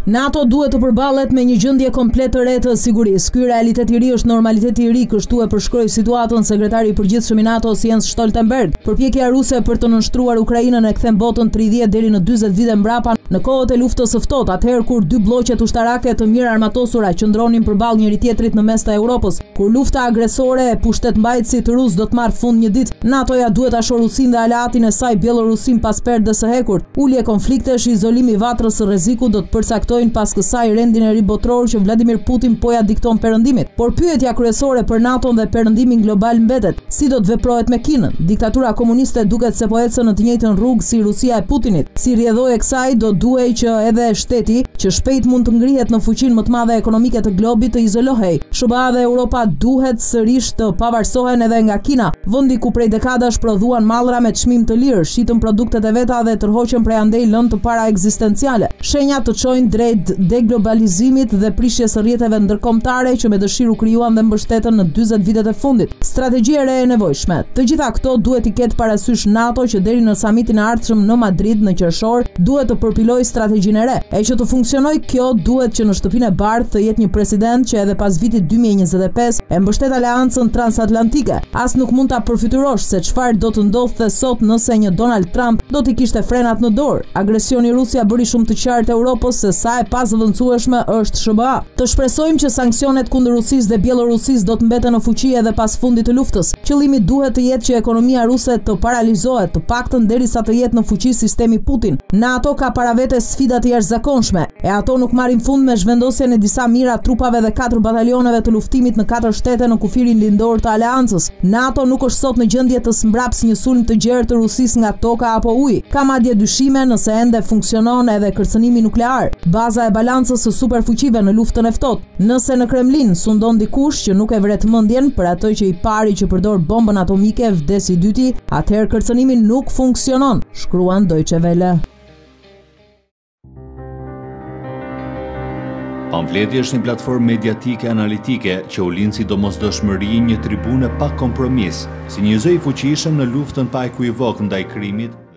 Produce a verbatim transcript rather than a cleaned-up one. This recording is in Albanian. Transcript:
NATO duhet të përballet me një gjendje komplet të re të sigurisë. Ky realitet i ri është normaliteti i ri, kështu e përshkroi situatën sekretari i përgjithshëm i NATO Jens Stoltenberg. Përpjekja ruse për të nënshtruar Ukrainën e kthen botën tridhjetë deri në dyzet vite mbrapa në kohët e luftës së ftohtë, atëherë kur dy bloqet ushtarake të mirë armatosura qëndronin përballë njëri tjetrit në mes të Europës. Kur lufta agresore e pushtetmbajtësit rus do të marrë fund një ditë, NATO-ja duhet ta shohë Rusinë dhe aleatin e saj Bielorusin pas perdës së hekur. Ulje konfliktesh, izolimi i vatrës së rrezikut do të përcaktojnë pas kësaj rendin e ri botror që Vladimir Putin po ja dikton Perëndimit. Por pyetja kryesore për NATO-n dhe Perëndimin global mbetet: si do të veprohet me Kinën? Diktatura komuniste duket se po ecën në të njëjtën rrugë si Rusia e Putinit. Si rrjedhoi e kësaj, do duhej që edhe shteti që shpejt mund të ngrihet në fuqinë më të madhe ekonomike të globit të izolohej. S B A dhe Europa duhet sërish të pavarësohen edhe nga Kina, vendi ku prej dekadash prodhuan mallra me çmim të lirë, shitën produktet e veta dhe tërhoqën prej andej lëndë të para ekzistenciale. Shenjat të çojnë drejt deglobalizimit dhe prishjes së rrjeteve ndërkombëtare që me dëshirë u krijuan dhe mbështeten në dyzet vitet e fundit. Strategji e re e nevojshme. Të gjitha këto duhet i ketë parasysh NATO që deri në samitin e ardhshëm në Madrid në qershor duhet të përpilojë strategjinë e re. E që të funksionojë kjo, duhet që në shtëpinë e bardhë të jetë një president që edhe pas vitit dy mijë e njëzet e pesë e mbështet aleancën transatlantike. As nuk mund ta përfytyrosh se çfarë do të ndodhte sot nëse një Donald Trump do t'i kishte frenat në dorë. Agresioni i Rusia bëri shumë të qartë Europës se sa e pazëvendësueshme është S B A. Të shpresojmë që sanksionet kundër Rusisë dhe Bielorusisë do të mbeten në fuqi edhe pas fundit të luftës. Qëllimi duhet të jetë që ekonomia ruse të paralizohet, të paktën derisa të jetë në fuqi sistemi Putin. NATO ka para vete sfida të jashtëzakonshme, e ato nuk marrin fund me zhvendosjen e disa mijëra trupave dhe katër batalioneve të luftimit në katër shtete në kufirin lindor të aleancës. NATO nuk është sot në gjendje të smbrapsë një sulm të gjerë të Rusisë nga toka apo uji. Ka madje dyshime nëse ende funksionon edhe kërcënimi nuklear, baza e balancës së superfuqive në luftën e ftohtë. Nëse në Kremlin sundon dikush që nuk e vret mendjen për atë që i pari që përdor bombën atomike vdes i dyti, atëherë kërcënimi nuk funksionon, shkruan Deutsche Welle. Pamfleti është një platformë mediatike analitike që u lind si domosdoshmëri një tribune pa kompromis, si një zë i fuqishëm në luftën pa ekuivok ndaj krimit,